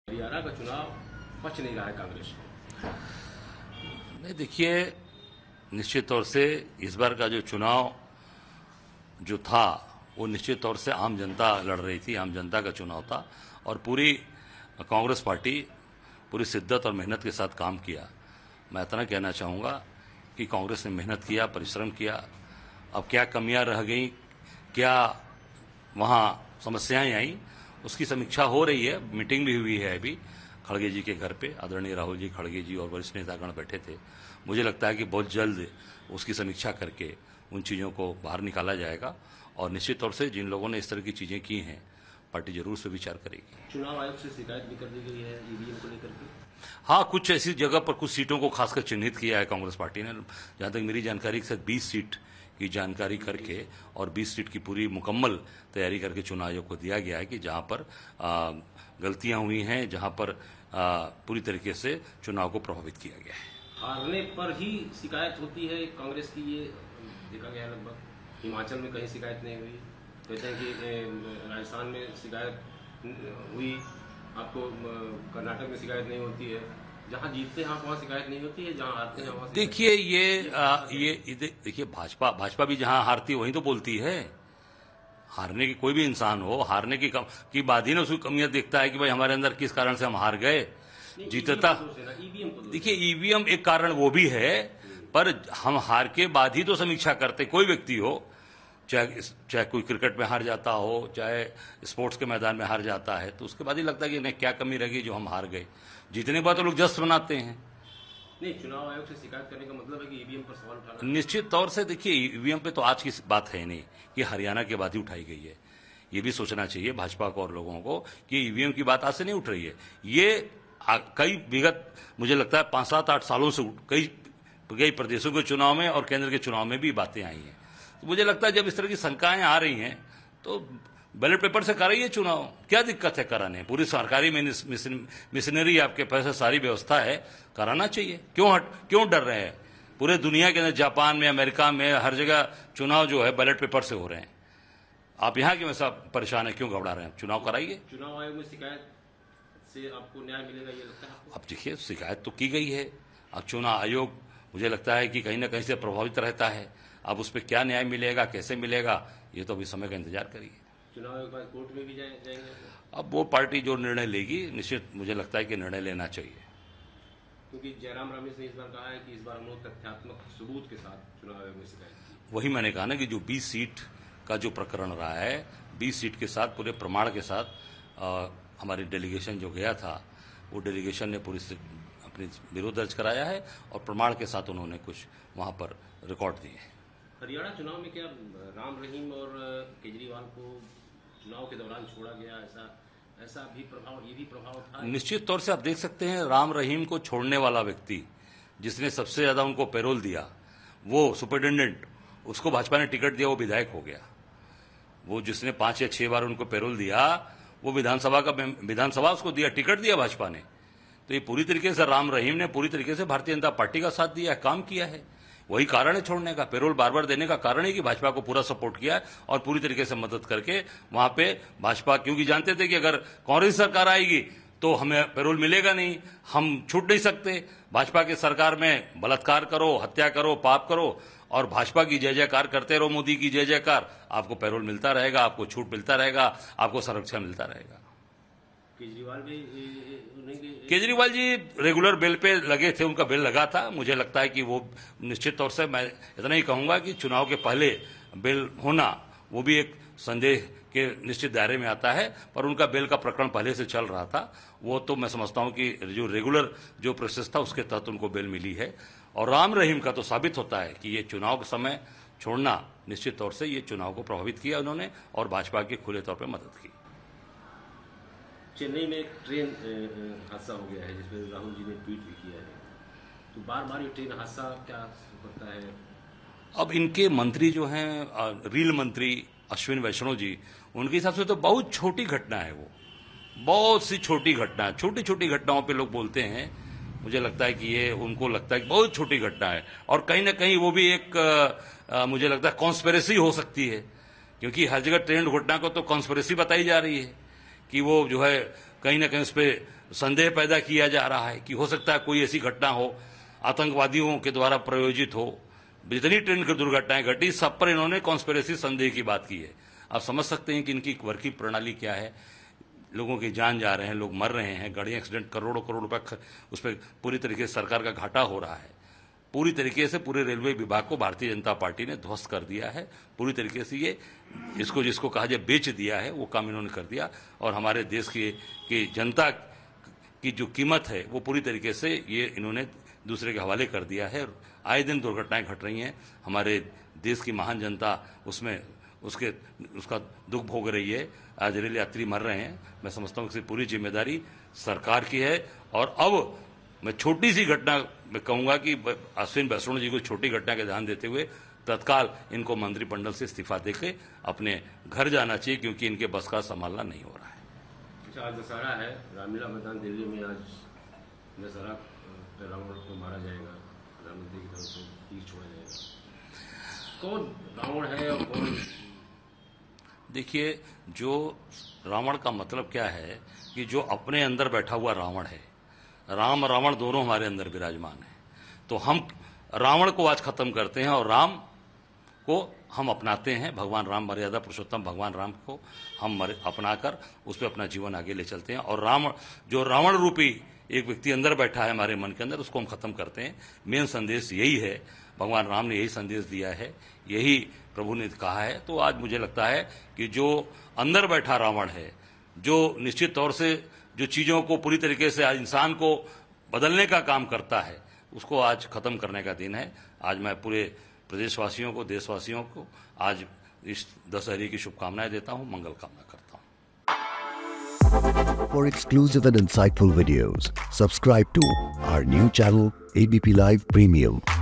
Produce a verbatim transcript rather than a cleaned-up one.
हरियाणा का चुनाव पच नहीं रहा है कांग्रेस को। नहीं, देखिए, निश्चित तौर से इस बार का जो चुनाव जो था वो निश्चित तौर से आम जनता लड़ रही थी, आम जनता का चुनाव था और पूरी कांग्रेस पार्टी पूरी शिद्दत और मेहनत के साथ काम किया। मैं इतना कहना चाहूँगा कि कांग्रेस ने मेहनत किया, परिश्रम किया। अब क्या कमियां रह गई, क्या वहाँ समस्याएं आई, उसकी समीक्षा हो रही है। मीटिंग भी हुई है अभी खड़गे जी के घर पे। आदरणीय राहुल जी खड़गे जी और वरिष्ठ नेतागण बैठे थे। मुझे लगता है कि बहुत जल्द उसकी समीक्षा करके उन चीज़ों को बाहर निकाला जाएगा और निश्चित तौर से जिन लोगों ने इस तरह की चीज़ें की हैं पार्टी जरूर से विचार करेगी। चुनाव आयोग से शिकायत भी कर दी गई है ईवीएम को लेकर के। हाँ, कुछ ऐसी जगह पर कुछ सीटों को खासकर चिन्हित किया है कांग्रेस पार्टी ने। जहां तक मेरी जानकारी के साथ बीस सीट की जानकारी करके और बीस सीट की पूरी मुकम्मल तैयारी करके चुनाव आयोग को दिया गया है कि जहां पर आ, गलतियां हुई हैं, जहां पर आ, पूरी तरीके से चुनाव को प्रभावित किया गया है। हारने पर ही शिकायत होती है कांग्रेस की, ये देखा गया लगभग। हिमाचल में कहीं शिकायत नहीं हुई, कहते हैं कि राजस्थान में शिकायत हुई, आपको कर्नाटक में शिकायत नहीं होती है। जहां जीतते हैं वहां शिकायत नहीं होती है, जहां हारते हैं वहां। देखिए, ये आ, ये देखिए, भाजपा भाजपा भी जहां हारती है वहीं तो बोलती है। हारने की कोई भी इंसान हो, हारने की कम, की बाद ही ना उसकी कमियां देखता है कि भाई हमारे अंदर किस कारण से हम हार गए। जीतता, देखिए, ईवीएम एक कारण वो भी है, पर हम हार के बाद ही तो समीक्षा करते। कोई व्यक्ति हो, चाहे चाहे कोई क्रिकेट में हार जाता हो, चाहे स्पोर्ट्स के मैदान में हार जाता है, तो उसके बाद ही लगता है कि नहीं, क्या कमी रह गई जो हम हार गए। जीतने के बाद तो लोग जश्न मनाते हैं। नहीं, चुनाव आयोग से शिकायत करने का मतलब है कि ईवीएम पर सवाल उठाना। निश्चित तौर से देखिए, ईवीएम पे तो आज की बात है नहीं कि हरियाणा के बाद ही उठाई गई है। ये भी सोचना चाहिए भाजपा को और लोगों को कि ईवीएम की बात आज से नहीं उठ रही है। ये कई विगत, मुझे लगता है पांच सात आठ सालों से कई कई प्रदेशों के चुनाव में और केंद्र के चुनाव में भी बातें आई हैं। तो मुझे लगता है जब इस तरह की शंकाएं आ रही हैं तो बैलेट पेपर से कराइए चुनाव, क्या दिक्कत है कराने। पूरी सरकारी मिशनरी आपके पैसे, सारी व्यवस्था है, कराना चाहिए। क्यों हट क्यों डर रहे हैं? पूरे दुनिया के अंदर, जापान में, अमेरिका में, हर जगह चुनाव जो है बैलेट पेपर से हो रहे हैं। आप यहाँ क्यों ऐसा परेशान है, क्यों घबरा रहे हैं? चुनाव कराइए। चुनाव आयोग में शिकायत से आपको न्याय मिलेगा, ये लगता है आपको? अब देखिए, शिकायत तो की गई है। अब चुनाव आयोग मुझे लगता है कि कहीं ना कहीं से प्रभावित रहता है। अब उस पर क्या न्याय मिलेगा, कैसे मिलेगा, ये तो अभी समय का इंतजार करिए। चुनाव आयोग के बाद कोर्ट में भी जाएंगे? अब वो पार्टी जो निर्णय लेगी, निश्चित मुझे लगता है कि निर्णय लेना चाहिए। क्योंकि जयराम रमेश ने इस बार कहा है कि इस बार हम लोग तथ्यात्मक सबूत के साथ चुनाव आयोग में शिकायत की। वही मैंने कहा ना कि जो बीस सीट का जो प्रकरण रहा है, बीस सीट के साथ पूरे प्रमाण के साथ आ, हमारी डेलीगेशन जो गया था, वो डेलीगेशन ने पूरी अपनी विरोध दर्ज कराया है और प्रमाण के साथ उन्होंने कुछ वहां पर रिकॉर्ड दिए हैं। हरियाणा चुनाव में क्या राम रहीम और केजरीवाल को चुनाव के दौरान छोड़ा गया, ऐसा ऐसा भी प्रभाव, ये भी प्रभाव था? निश्चित तौर से आप देख सकते हैं, राम रहीम को छोड़ने वाला व्यक्ति जिसने सबसे ज्यादा उनको पैरोल दिया, वो सुपरिटेंडेंट, उसको भाजपा ने टिकट दिया, वो विधायक हो गया। वो जिसने पांच या छह बार उनको पैरोल दिया, वो विधानसभा का विधानसभा उसको दिया, टिकट दिया भाजपा ने। तो ये पूरी तरीके से राम रहीम ने पूरी तरीके से भारतीय जनता पार्टी का साथ दिया है, काम किया है। वही कारण है छोड़ने का। पैरोल बार बार देने का कारण है कि भाजपा को पूरा सपोर्ट किया और पूरी तरीके से मदद करके वहां पे भाजपा, क्योंकि जानते थे कि अगर कांग्रेस सरकार आएगी तो हमें पैरोल मिलेगा नहीं, हम छूट नहीं सकते। भाजपा की सरकार में बलात्कार करो, हत्या करो, पाप करो और भाजपा की जय जयकार करते रहो, मोदी की जय जयकार, आपको पैरोल मिलता रहेगा, आपको छूट मिलता रहेगा, आपको संरक्षण मिलता रहेगा। केजरीवाल भी Kejriwal ji regular bill pay लगे थे, उनका बिल लगा था। मुझे लगता है कि वो निश्चित तौर से, मैं इतना ही कहूंगा कि चुनाव के पहले बिल होना वो भी एक संदेह के निश्चित दायरे में आता है, पर उनका बिल का प्रकरण पहले से चल रहा था। वो तो मैं समझता हूं कि जो रेगुलर जो प्रोसेस था उसके तहत उनको बिल मिली है। और राम रहीम का तो साबित होता है कि ये चुनाव के समय छोड़ना, निश्चित तौर से ये चुनाव को प्रभावित किया उन्होंने और भाजपा की खुले तौर पर मदद की। चेन्नई में एक ट्रेन हादसा हो गया है जिसमें राहुल जी ने ट्वीट भी किया है, तो बार बार ये ट्रेन हादसा क्या होता है? अब इनके मंत्री जो हैं, रेल मंत्री अश्विन वैष्णव जी, उनके हिसाब से तो बहुत छोटी घटना है। वो बहुत सी छोटी घटना, छोटी छोटी घटनाओं पे लोग बोलते हैं। मुझे लगता है कि ये, उनको लगता है कि बहुत छोटी घटना है और कहीं ना कहीं वो भी एक आ, मुझे लगता है कॉन्स्पिरेसी हो सकती है, क्योंकि हर जगह ट्रेन घटना को तो कॉन्स्पिरेसी बताई जा रही है कि वो जो है कहीं ना कहीं उस पर संदेह पैदा किया जा रहा है कि हो सकता है कोई ऐसी घटना हो, आतंकवादियों के द्वारा प्रयोजित हो। जितनी ट्रेन की दुर्घटनाएं घटी, सब पर इन्होंने कॉन्स्पिरेसी संदेह की बात की है। आप समझ सकते हैं कि इनकी वर्किंग प्रणाली क्या है। लोगों की जान जा रहे हैं, लोग मर रहे हैं, गाड़ियां एक्सीडेंट, करोड़ों करोड़ रुपए उस पर पूरी तरीके से सरकार का घाटा हो रहा है। पूरी तरीके से पूरे रेलवे विभाग को भारतीय जनता पार्टी ने ध्वस्त कर दिया है। पूरी तरीके से ये इसको जिसको कहा जाए बेच दिया है, वो काम इन्होंने कर दिया। और हमारे देश की, की जनता की जो कीमत है वो पूरी तरीके से ये इन्होंने दूसरे के हवाले कर दिया है। आए दिन दुर्घटनाएं घट रही हैं, हमारे देश की महान जनता उसमें उसके उसका दुख भोग रही है। आज रेल यात्री मर रहे हैं। मैं समझता हूँ कि पूरी जिम्मेदारी सरकार की है। और अब मैं छोटी सी घटना में कहूंगा कि अश्विन वैष्णव जी को छोटी घटना का ध्यान देते हुए तत्काल इनको मंत्रिमंडल से इस्तीफा देके अपने घर जाना चाहिए, क्योंकि इनके बस का संभालना नहीं हो रहा है। अच्छा, आज दशहरा है, रामलीला मैदान दिल्ली में आज दशहरा रावण को मारा जाएगा, प्रधानमंत्री की तरफ से तीर छोड़ा जाएगा। कौन रावण है और कौन? देखिए, जो रावण का मतलब क्या है कि जो अपने अंदर बैठा हुआ रावण है। राम रावण दोनों हमारे अंदर विराजमान है। तो हम रावण को आज खत्म करते हैं और राम को हम अपनाते हैं। भगवान राम, मर्यादा पुरुषोत्तम भगवान राम को हम अपनाकर उस पर अपना जीवन आगे ले चलते हैं। और रावण, जो रावण रूपी एक व्यक्ति अंदर बैठा है हमारे मन के अंदर, उसको हम खत्म करते हैं। मेन संदेश यही है, भगवान राम ने यही संदेश दिया है, यही प्रभु ने कहा है। तो आज मुझे लगता है कि जो अंदर बैठा रावण है, जो निश्चित तौर से जो चीजों को पूरी तरीके से आज इंसान को बदलने का काम करता है, उसको आज खत्म करने का दिन है। आज मैं पूरे प्रदेशवासियों को, देशवासियों को आज इस दशहरे की शुभकामनाएं देता हूं, मंगल कामना करता हूं। For exclusive and insightful videos, subscribe to our new channel A B P Live Premium.